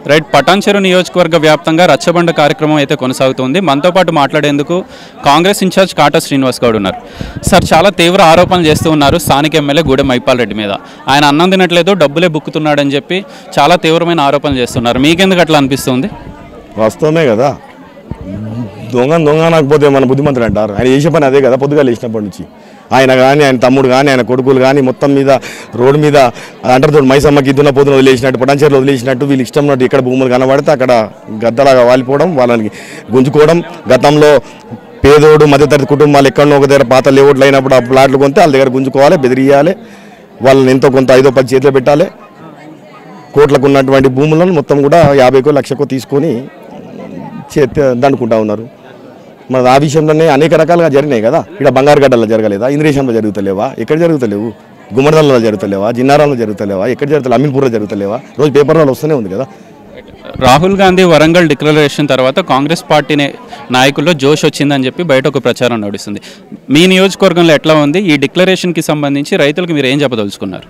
Right, Patancheru నియోజకవర్గ వ్యాప్తంగా రచ్చబండ కార్యక్రమం అయితే కొనసాగుతుంది. మనతో పాటు మాట్లాడేందుకు కాంగ్రెస్ ఇన్ఛార్జ్ కాటా శ్రీనివాస్ గౌడ్ ఉన్నారు. సార్, చాలా తీవ్ర ఆరోపణలు చేస్తూ ఉన్నారు స్థానిక ఎమ్మెల్యే గూడెం మైపాల్ రెడ్డి మీద. ఆయన అన్నం తినట్లేదు, డబ్బులే బుక్కుతున్నాడని చెప్పి చాలా తీవ్రమైన ఆరోపణలు చేస్తున్నారు. మీకెందుకు అట్లా అనిపిస్తుంది? వాస్తవమే కదా, దొంగ నాకపోతే మన బుద్ధిమంతుడు అంటారు. ఆయన చేసే పని అదే కదా, పొద్దుగా లేచినప్పటి నుంచి. ఆయన కానీ, ఆయన తమ్ముడు కానీ, ఆయన కొడుకులు కానీ మొత్తం మీద రోడ్డు మీద అంటారు మైసమ్మకి ఇద్దున పోతున్న వదిలేసినట్టు, పటాన్చెరులో వదిలేసినట్టు, వీళ్ళు ఇష్టం ఉన్నట్టు ఇక్కడ భూములు కనబడితే అక్కడ గద్దలాగా వాలిపోవడం, వాళ్ళని గుంజుకోవడం. గతంలో పేదోడు మధ్యతరగతి కుటుంబాలు ఎక్కడో ఒక దగ్గర పాత లేఅవుట్లు అయినప్పుడు ఆ ప్లాట్లు కొంటే వాళ్ళ దగ్గర గుంజుకోవాలి, బెదిరియాలి, వాళ్ళని ఎంతో కొంత 5-10 చేతిలో పెట్టాలి. కోట్లకు ఉన్నటువంటి భూములను మొత్తం కూడా 50కో 1,00,000కో తీసుకొని దండుకుంటా ఉన్నారు. మరి ఆ విషయంలోనే అనేక రకాలుగా జరిగినాయి కదా. ఇక్కడ బంగారుగడ్డల్లో జరగలేదా? ఇంద్రేశంలో జరుగుతలేవా? ఎక్కడ జరుగుతలేవు? గుమ్మడిదల్లో జరుగుతలేవా? జిన్నారంలో జరుగుతలేవా? ఎక్కడ జరుగుతలేవు? అమీన్పూర్లో జరుగుతలేవా? రోజు పేపర్లో వస్తూనే ఉంది కదా. రాహుల్ గాంధీ వరంగల్ డిక్లరేషన్ తర్వాత కాంగ్రెస్ పార్టీ నాయకుల్లో జోష్ వచ్చిందని చెప్పి బయట ఒక ప్రచారం నడుస్తుంది. మీ నియోజకవర్గంలో ఎట్లా ఉంది? ఈ డిక్లరేషన్కి సంబంధించి రైతులకు మీరు ఏం చెప్పదలుచుకున్నారు?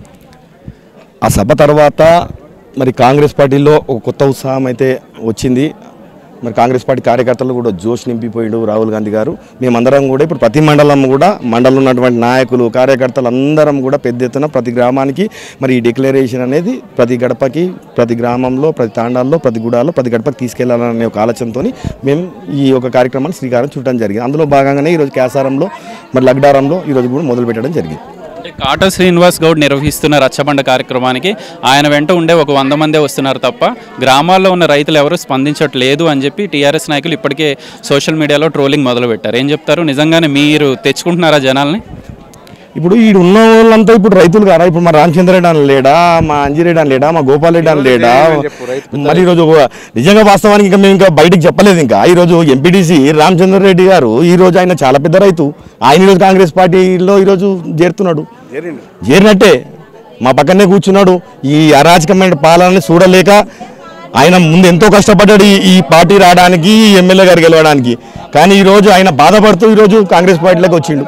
ఆ సభ తర్వాత మరి కాంగ్రెస్ పార్టీలో ఒక కొత్త ఉత్సాహం అయితే వచ్చింది. మరి కాంగ్రెస్ పార్టీ కార్యకర్తలు కూడా జోష్ నింపిపోయాడు రాహుల్ గాంధీ గారు. మేమందరం కూడా ఇప్పుడు ప్రతి మండలం కూడా మండలంలో ఉన్నటువంటి నాయకులు, కార్యకర్తలు అందరం కూడా పెద్ద ఎత్తున ప్రతి గ్రామానికి మరి ఈ డిక్లరేషన్ అనేది ప్రతి గడపకి, ప్రతి గ్రామంలో, ప్రతి తాండాల్లో, ప్రతి గుడాల్లో, ప్రతి గడపకి తీసుకెళ్లాలనే ఒక ఆలోచనతో మేము ఈ ఒక కార్యక్రమాన్ని శ్రీకారం చుట్టడం జరిగింది. అందులో భాగంగానే ఈరోజు కేసారంలో మరి లగ్డారంలో ఈరోజు కూడా మొదలు పెట్టడం జరిగింది. కాటా శ్రీనివాస్ గౌడ్ నిర్వహిస్తున్న రచ్చబండ కార్యక్రమానికి ఆయన వెంట ఉండే ఒక 100 మందే వస్తున్నారు తప్ప గ్రామాల్లో ఉన్న రైతులు ఎవరు స్పందించట్లేదు అని చెప్పి టీఆర్ఎస్ నాయకులు ఇప్పటికే సోషల్ మీడియాలో ట్రోలింగ్ మొదలుపెట్టారు. ఏం చెప్తారు? నిజంగానే మీరు తెచ్చుకుంటున్నారా జనాల్ని? ఇప్పుడు ఈ ఉన్న వాళ్ళంతా ఇప్పుడు రైతులు కారా? ఇప్పుడు మా రామచంద్ర రెడ్డి అని లేడా, మా అంజిరెడ్డి అని లేడా, మా గోపాల్ రెడ్డి అని లేడా? మరి ఈరోజు నిజంగా వాస్తవానికి ఇంకా మేము ఇంకా బయటకు చెప్పలేదు. ఇంకా ఈరోజు ఎంపీటీసీ రామచంద్ర రెడ్డి గారు ఈరోజు ఆయన చాలా పెద్ద రైతు. ఆయన ఈరోజు కాంగ్రెస్ పార్టీలో ఈరోజు చేరుతున్నాడు. చేరినట్టే మా పక్కనే కూర్చున్నాడు. ఈ అరాచకమైన పాలనని చూడలేక ఆయన ముందు ఎంతో కష్టపడ్డాడు ఈ పార్టీ రావడానికి, ఈ ఎమ్మెల్యే గారు గెలవడానికి. కానీ ఈరోజు ఆయన బాధపడుతూ ఈరోజు కాంగ్రెస్ పార్టీలోకి వచ్చిండు.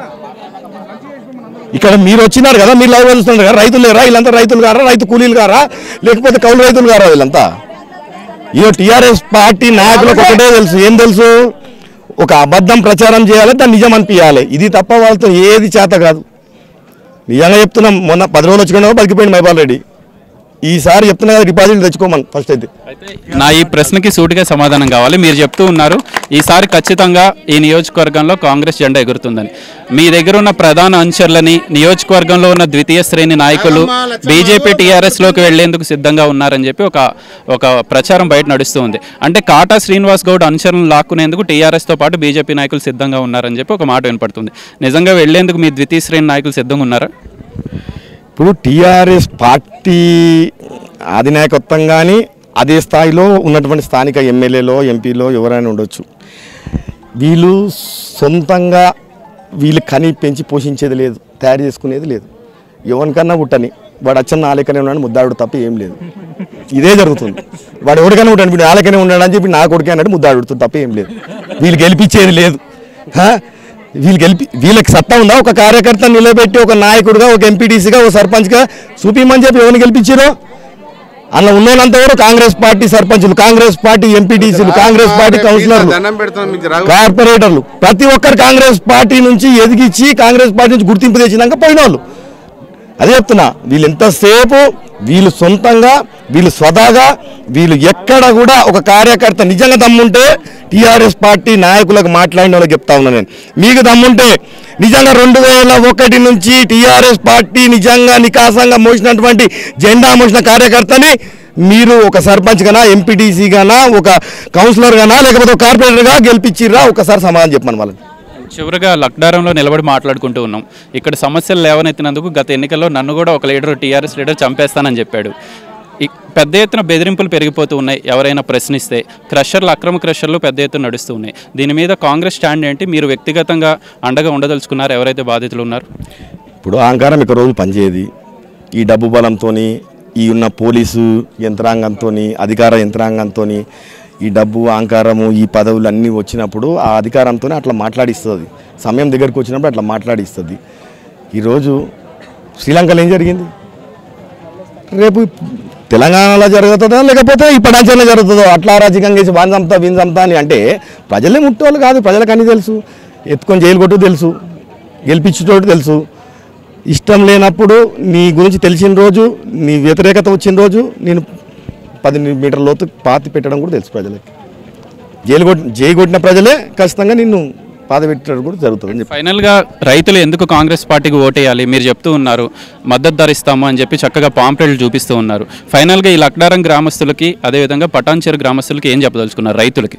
ఇక్కడ మీరు వచ్చినారు కదా, మీరు లైవ్ వెళ్తున్నారు కదా, రైతులు లేరా? వీళ్ళంతా రైతులు కారా? రైతు కూలీలు కారా? లేకపోతే కౌలు రైతులు కారా? వీళ్ళంతా ఈ టీఆర్ఎస్ పార్టీ నాయకులకు ఒకటే తెలుసు. ఏం తెలుసు? ఒక అబద్ధం ప్రచారం చేయాలి, దాన్ని నిజం అనిపించాలి. ఇది తప్ప వాళ్ళతో ఏది చేత కాదు. నిజంగా చెప్తున్నాం. మొన్న 10 రోజులు వచ్చుకున్నా బతికిపోయింది మైపాల్ రెడ్డి. ఈసారి చెప్తున్నా కదా, డిపాజిట్ తెచ్చుకోమని ఫస్ట్ అయితే. నా ఈ ప్రశ్నకి సూటిగా సమాధానం కావాలి. మీరు చెప్తూ ఉన్నారు ఈసారి ఖచ్చితంగా ఈ నియోజకవర్గంలో కాంగ్రెస్ జెండా ఎగురుతుందని. మీ దగ్గర ఉన్న ప్రధాన అనుచరులని, నియోజకవర్గంలో ఉన్న ద్వితీయ శ్రేణి నాయకులు బీజేపీ టీఆర్ఎస్లోకి వెళ్లేందుకు సిద్ధంగా ఉన్నారని చెప్పి ఒక ప్రచారం బయట నడుస్తూ ఉంది. అంటే కాటా శ్రీనివాస్ గౌడ్ అనుచరులను లాక్కునేందుకు టీఆర్ఎస్తో పాటు బీజేపీ నాయకులు సిద్ధంగా ఉన్నారని చెప్పి ఒక మాట వినపడుతుంది. నిజంగా వెళ్లేందుకు మీ ద్వితీయ శ్రేణి నాయకులు సిద్ధంగా ఉన్నారా? ఇప్పుడు టీఆర్ఎస్ పార్టీ అధినాయకత్వం కానీ అదే స్థాయిలో ఉన్నటువంటి స్థానిక ఎమ్మెల్యేలో, ఎంపీలో ఎవరైనా ఉండొచ్చు. వీళ్ళు సొంతంగా వీళ్ళు కని పెంచి పోషించేది లేదు, తయారు చేసుకునేది లేదు. ఎవరికన్నా పుట్టని వాడు అచ్చన్న నాలుకనే ఉన్నాడు, ముద్దాడు తప్ప ఏం లేదు. ఇదే జరుగుతుంది. వాడు ఎవరికైనా ఉంటాడు, వీడు నాలుకనే ఉన్నాడు అని చెప్పి నా కొడుకే అన్నాడు, ముద్దాడుతుంది తప్ప ఏం లేదు. వీళ్ళు గెలిపించేది లేదు. వీళ్ళకి సత్తా ఉందా? ఒక కార్యకర్త నిలబెట్టి ఒక నాయకుడిగా, ఒక ఎంపీటీసీగా, ఒక సర్పంచ్గా చూపిమని చెప్పి ఎవరిని గెలిపించారో అలా ఉన్నోళ్ళంతా కూడా కాంగ్రెస్ పార్టీ సర్పంచులు, కాంగ్రెస్ పార్టీ ఎంపీటీసీలు, కాంగ్రెస్ పార్టీ కౌన్సిలర్లు, కార్పొరేటర్లు ప్రతి ఒక్కరు కాంగ్రెస్ పార్టీ నుంచి ఎదిగించి కాంగ్రెస్ పార్టీ నుంచి గుర్తింపు తెచ్చినాక పోయిన వాళ్ళు. అదే చెప్తున్నా, వీళ్ళు ఎంతసేపు వీళ్ళు సొంతంగా, వీళ్ళు స్వదాగా, వీళ్ళు ఎక్కడ కూడా ఒక కార్యకర్త నిజంగా దమ్ముంటే టీఆర్ఎస్ పార్టీ నాయకులకు మాట్లాడిన వాళ్ళకి చెప్తా ఉన్నా నేను, మీకు దమ్ముంటే నిజంగా 2001 నుంచి టీఆర్ఎస్ పార్టీ నిజంగా నికాసంగా మోసినటువంటి జెండా మోసిన కార్యకర్తని మీరు ఒక సర్పంచ్ గానా, ఎంపీటీసీ గానా, ఒక కౌన్సిలర్ గానా, లేకపోతే ఒక కార్పొరేటర్గా గెలిపించిర్రా? ఒకసారి సమాధానం చెప్పమని వాళ్ళని. చివరిగా లక్డారంలో నిలబడి మాట్లాడుకుంటూ ఉన్నాం. ఇక్కడ సమస్యలు లేవనెత్తినందుకు గత ఎన్నికల్లో నన్ను కూడా ఒక టీఆర్ఎస్ లీడర్ చంపేస్తానని చెప్పాడు. పెద్ద ఎత్తున బెదిరింపులు పెరిగిపోతూ ఉన్నాయి. ఎవరైనా ప్రశ్నిస్తే అక్రమ క్రషర్లు పెద్ద ఎత్తున నడుస్తూ ఉన్నాయి. దీని మీద కాంగ్రెస్ స్టాండ్ ఏంటి? మీరు వ్యక్తిగతంగా అండగా ఉండదలుచుకున్నారు ఎవరైతే బాధితులు ఉన్నారు? ఇప్పుడు అహంకారం ఇక రోజులు పనిచేయదు. ఈ డబ్బు బలంతో, ఈ ఉన్న పోలీసు యంత్రాంగంతో, అధికార యంత్రాంగంతో, ఈ డబ్బు, అహంకారము, ఈ పదవులు అన్నీ వచ్చినప్పుడు ఆ అధికారంతో అట్లా మాట్లాడిస్తుంది. సమయం దగ్గరికి వచ్చినప్పుడు అట్లా మాట్లాడిస్తుంది. ఈరోజు శ్రీలంకలో ఏం జరిగింది? రేపు తెలంగాణలో జరుగుతుందో లేకపోతే ఈ పటాంచంలో జరుగుతుందో అట్లా అరాజకంగా వేసి వాని చంపుతా వీని చంపుతా అని అంటే ప్రజలే ముట్టేవాళ్ళు కాదు. ప్రజలకు అన్నీ తెలుసు. ఎత్తుకొని జైలు కొట్టు తెలుసు, గెలిపించేటోడు తెలుసు. ఇష్టం లేనప్పుడు నీ గురించి తెలిసిన రోజు, నీ వ్యతిరేకత వచ్చిన రోజు నేను 10 మీటర్ల లోతు పాతి పెట్టడం కూడా తెలుసు ప్రజలకి. జైలు కొట్టిన ప్రజలే ఖచ్చితంగా నిన్ను పాత పెట్టడం కూడా జరుగుతుంది. ఫైనల్గా రైతులు ఎందుకు కాంగ్రెస్ పార్టీకి ఓటేయాలి? మీరు చెప్తూ ఉన్నారు మద్దతు ధర ఇస్తాము అని చెప్పి చక్కగా పాంప్లెట్లు చూపిస్తూ ఉన్నారు. ఫైనల్గా ఈ లక్డారం గ్రామస్తులకి అదేవిధంగా పటాన్చెరు గ్రామస్తులకి ఏం చెప్పదలుచుకున్నారు రైతులకి?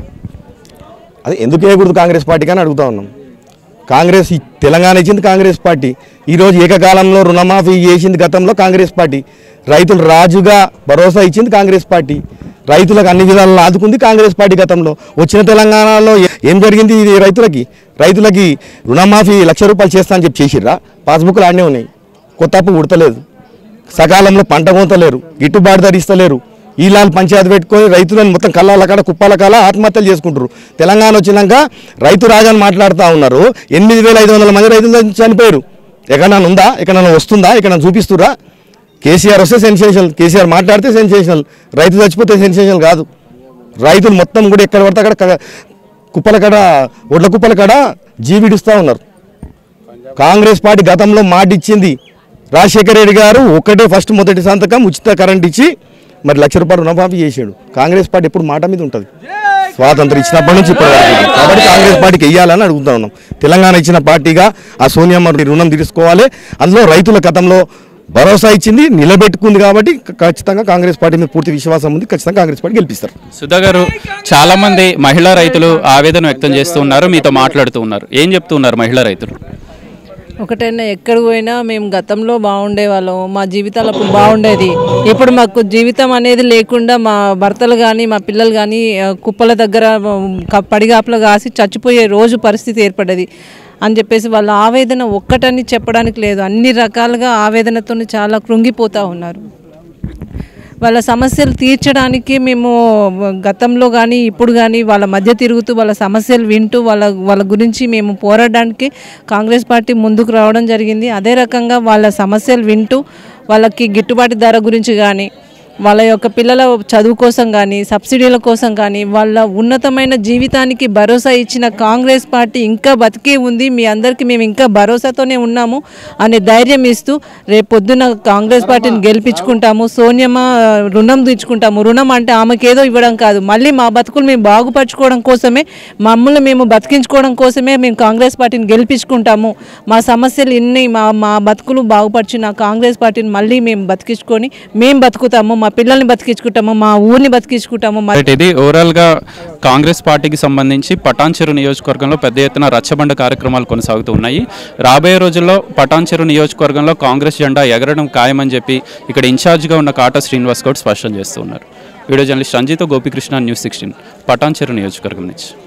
అది ఎందుకు వేయకూడదు కాంగ్రెస్ పార్టీకి అని అడుగుతా ఉన్నాం. కాంగ్రెస్ తెలంగాణ ఇచ్చింది కాంగ్రెస్ పార్టీ. ఈరోజు ఏకకాలంలో రుణమాఫీ చేసింది గతంలో కాంగ్రెస్ పార్టీ. రైతులు రాజుగా భరోసా ఇచ్చింది కాంగ్రెస్ పార్టీ. రైతులకు అన్ని విధాలను ఆదుకుంది కాంగ్రెస్ పార్టీ గతంలో. వచ్చిన తెలంగాణలో ఏం జరిగింది? ఇది రైతులకి రుణమాఫీ 1,00,000 రూపాయలు చేస్తా అని చెప్పి చేసిర్రా? పాస్బుక్లు ఆడనే ఉన్నాయి. కొత్త అప్పు ఉడతలేదు, సకాలంలో పంట కొంతలేరు, గిట్టుబాటు ధర ఇస్తలేరు. ఈలాలు పంచాయతీ పెట్టుకొని రైతులను మొత్తం కళ్ళాల కాడ కుప్పాల కాల ఆత్మహత్యలు చేసుకుంటారు. తెలంగాణ వచ్చినాక రైతు రాజాని మాట్లాడుతూ ఉన్నారు. 8,500 మంది రైతులు చనిపోయారు. ఎక్కడన్నా ఉందా? ఎక్కడన్నా వస్తుందా? ఎక్కడన్నా చూపిస్తురా? కేసీఆర్ వస్తే సెన్సేషనల్, కేసీఆర్ మాట్లాడితే సెన్సేషనల్, రైతు చచ్చిపోతే సెన్సేషనల్ కాదు. రైతులు మొత్తం కూడా ఎక్కడ పడితే అక్కడ కుప్పల కాడ, ఒడ్ల కుప్పల కాడ జీవిడుస్తూ ఉన్నారు. కాంగ్రెస్ పార్టీ గతంలో మాట ఇచ్చింది. రాజశేఖర రెడ్డి గారు ఫస్ట్ మొదటి సంతకం ఉచిత కరెంట్ ఇచ్చి మరి 1,00,000 రూపాయలు రుణమాఫీ చేసాడు. కాంగ్రెస్ పార్టీ ఎప్పుడు మాట మీద ఉంటుంది, స్వాతంత్రం ఇచ్చినప్పటి నుంచి ఇప్పటి వరకు. కాబట్టి కాంగ్రెస్ పార్టీకి వెయ్యాలని అడుగుతా ఉన్నాం. తెలంగాణ ఇచ్చిన పార్టీగా ఆ సోనియమ్మ రుణం తీసుకోవాలి. అందులో రైతుల గతంలో భరోసా ఇచ్చింది, నిలబెట్టుకుంది. కాబట్టి ఖచ్చితంగా కాంగ్రెస్ పార్టీ మీద పూర్తి విశ్వాసం ఉంది. ఖచ్చితంగా కాంగ్రెస్ పార్టీ గెలిపిస్తారు. సుధా గారు, చాలా మంది మహిళా రైతులు ఆవేదన వ్యక్తం చేస్తూ ఉన్నారు, మీతో మాట్లాడుతూ ఉన్నారు. ఏం చెప్తూ ఉన్నారు మహిళా రైతులు? ఒకటైనా ఎక్కడికి పోయినా మేము గతంలో బాగుండే వాళ్ళం, మా జీవితాలు అప్పుడు బాగుండేది. ఇప్పుడు మాకు జీవితం అనేది లేకుండా మా భర్తలు కానీ మా పిల్లలు కానీ కుప్పల దగ్గర పడిగాపులు కాసి చచ్చిపోయే రోజు పరిస్థితి ఏర్పడ్డది అని చెప్పేసి వాళ్ళ ఆవేదన ఒక్కటని చెప్పడానికి లేదు. అన్ని రకాలుగా ఆవేదనతో చాలా కృంగిపోతూ ఉన్నారు. వాళ్ళ సమస్యలు తీర్చడానికి మేము గతంలో కానీ ఇప్పుడు కానీ వాళ్ళ మధ్య తిరుగుతూ వాళ్ళ సమస్యలు వింటూ వాళ్ళ గురించి మేము పోరాడడానికి కాంగ్రెస్ పార్టీ ముందుకు రావడం జరిగింది. అదే రకంగా వాళ్ళ సమస్యలు వింటూ వాళ్ళకి గిట్టుబాటు ధర గురించి కానీ, వాళ్ళ యొక్క పిల్లల చదువు కోసం కానీ, సబ్సిడీల కోసం కానీ, వాళ్ళ ఉన్నతమైన జీవితానికి భరోసా ఇచ్చిన కాంగ్రెస్ పార్టీ ఇంకా బతికే ఉంది. మీ అందరికీ మేము ఇంకా భరోసాతోనే ఉన్నాము అనే ధైర్యం ఇస్తూ రేపు పొద్దున్న కాంగ్రెస్ పార్టీని గెలిపించుకుంటాము. సోనియమ్మ రుణం తీర్చుకుంటాము. రుణం అంటే ఆమెకేదో ఇవ్వడం కాదు, మళ్ళీ మా బతుకులు మేము బాగుపరచుకోవడం కోసమే, మమ్మల్ని మేము బతికించుకోవడం కోసమే మేము కాంగ్రెస్ పార్టీని గెలిపించుకుంటాము. మా సమస్యలు ఇన్ని మా బతుకులు బాగుపరిచిన కాంగ్రెస్ పార్టీని మళ్ళీ మేము బతికించుకొని మేము బతుకుతాము, మా పిల్లల్ని బతికించుకుంటాము, మా ఊరిని బతికించుకుంటాము. ఇది ఓవరాల్గా కాంగ్రెస్ పార్టీకి సంబంధించి పటాన్చెరు నియోజకవర్గంలో పెద్ద ఎత్తున రచ్చబండ కార్యక్రమాలు కొనసాగుతూ ఉన్నాయి. రాబోయే రోజుల్లో పటాన్చెరు నియోజకవర్గంలో కాంగ్రెస్ జెండా ఎగరడం ఖాయమని చెప్పి ఇక్కడ ఇన్ఛార్జ్గా ఉన్న కాటా శ్రీనివాస్ గౌడ్ స్పష్టం చేస్తూ ఉన్నారు. Video journalist Ranjith, Gopikrishna, news 16, Patancheru నియోజకవర్గం నుంచి.